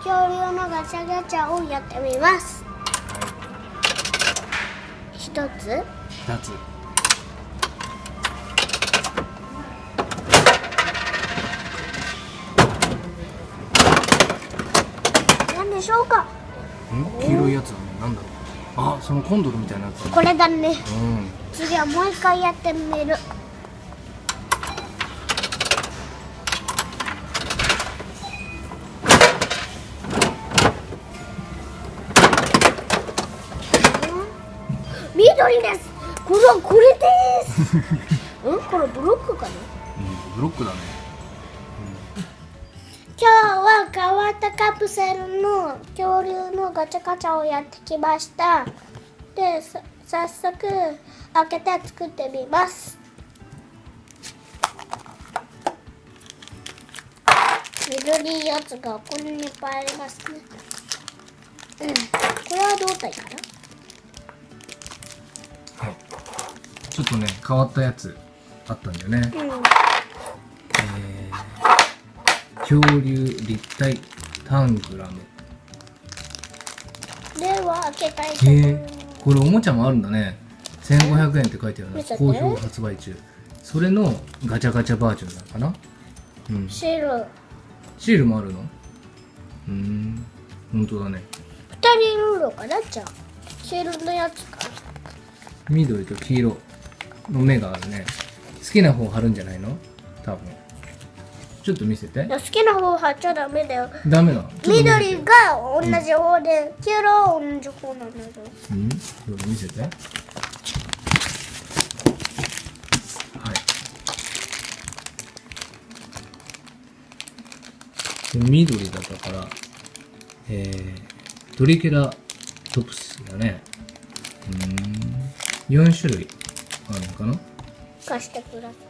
恐竜のガチャガチャをやってみます。一つ。 二つ。 何でしょうか。 黄色いやつだね。なんだろう。あ、そのコンドルみたいなやつだね。 これだね。 うん。 次はもう一回やってみる。緑です。これです。これブロックかな。 ブロックだね。 今日は変わったカプセルの恐竜のガチャガチャをやってきました。で、早速開けて作ってみます。緑いやつがこんなにいっぱいありますね。これは胴体かな。 はい。ちょっとね、変わったやつあったんだよね。恐竜立体タングラム。 では開けたいと思います。 これおもちゃもあるんだね。1500円って書いてあるね。 見せて好評発売中。それのガチャガチャバージョンなのかな。 シール。 シールもあるの？本当だね。 2人いるのかな。じゃあシールのやつか。 緑と黄色の目があるね。好きな方貼るんじゃないの？多分。ちょっと見せて。 好きな方貼っちゃダメだよ。 ダメなの？ 緑が同じ方で、黄色は同じ方なんだよ。 どうぞ見せて。はい。緑だったから、トリケラトプスだね。4種類あるのかな。 貸してください。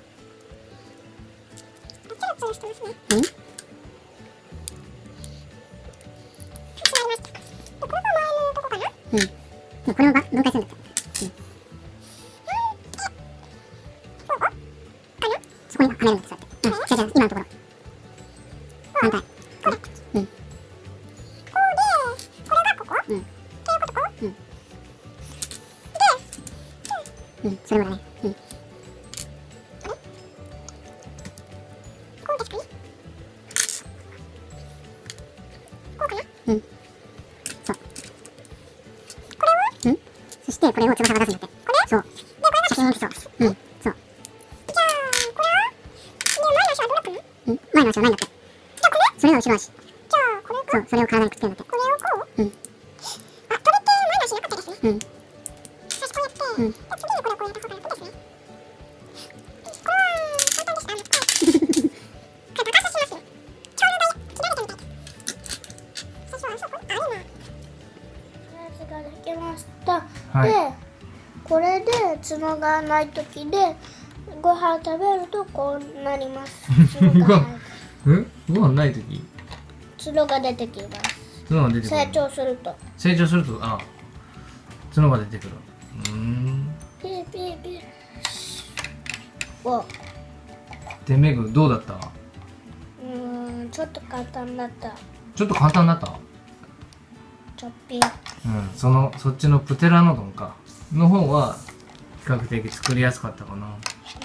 これを分解するんだった。そこにはめるんだって。じゃあ今のところ。反対。これがここ。で、ここ。それもだね。そしてこれを翼が出すんだって。これ？そう。で、これがシャキーンってそう。そう。じゃあ、これは？前の足はどうなってるの？前の足はないんだって。じゃあこれ？それが後ろ足。じゃあこれか？そう、それを体にくっつけるんだって。これをこう？あ、これって前の足なかったですね。私こうやって、次にこれをこうやった方が楽ですね。これは簡単でした。これ爆発しますよ。恐竜が切られてみたいです。最初はそう、これあるな。 やつができました。 はい。 で、これで角がないときでご飯食べるとこうなります。 ご飯ないとき角が出てきます。 角が出てくる。 成長すると。 成長すると、角が出てくる。 ピーピーピー。お。 で、メグどうだった？ ちょっと簡単だった。 ちょっと簡単だった？ ちょっぴん。 そっちのプテラノドンかの方は比較的作りやすかったかな。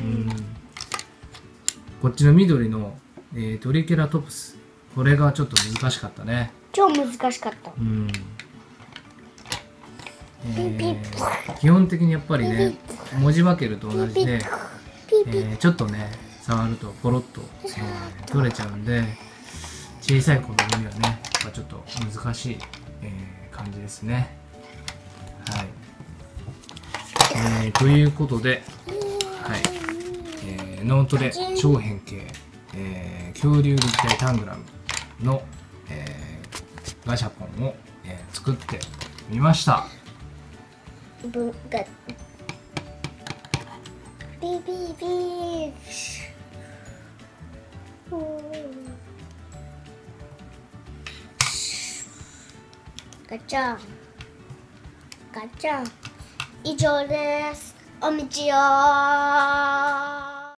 こっちの緑の、トリケラトプス、これがちょっと難しかったね。 超難しかった。 基本的にやっぱりね、文字化けると同じで、ちょっとね触るとポロッと、取れちゃうんで、小さい子供にはねやっぱちょっと難しい、感じですね。はい。ということで、はい。ノートで超変形、恐竜立体タングラムの、ガシャポンを、作ってみました。 ビービービー。ガチャンガチャン。以上です。おみちよー。